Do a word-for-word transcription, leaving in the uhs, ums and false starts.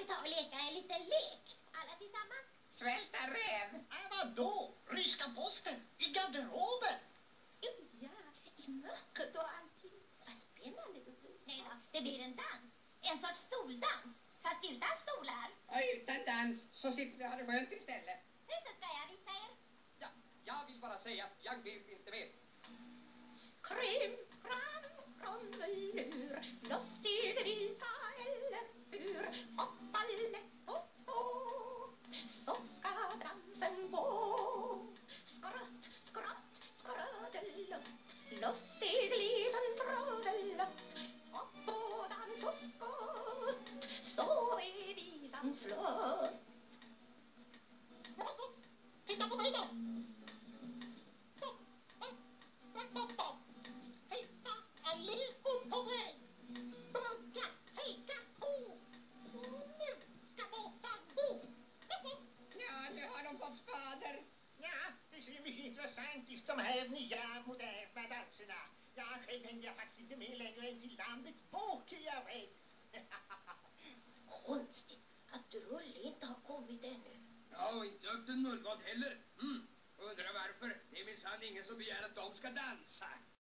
vi ta och leka en liten lek? Alla tillsammans? Svälta räv. Äh, vadå? Ryska posten? I garderoben? Oh, ja, i mörkret och allting. Vad spännande det blir. Nej då, det blir en dans. En sorts stoldans. Fast utan stolar. Och utan dans så sitter vi och har det skönt istället. Nu så ska jag visa er. Ja, jag vill bara säga att jag vet inte mer. Krim, kram, krommelur. Loss stiger vilta eller hur. Hoppa lätt och på. Så ska dansen gå. Skratt, skratt, skradelutt. Loss stiger liten tradelutt. Hopp och dans och skott. Så är visan slött. Titta på mig då! Titta allihop på mig! Bugga, fejka på! Nu ska båten gå! Ja, nu har de fått spader. Ja, det ser mycket intressant ut, de här nya moderna danserna. Jag själv hänger faktiskt inte med längre än till landet bak, är jag rädd. Konstigt att Rulle inte har kommit ännu. Ja, och inte Ökten Mullvad heller. Mm. Undrar varför. Det är minsann ingen som begär att de ska dansa.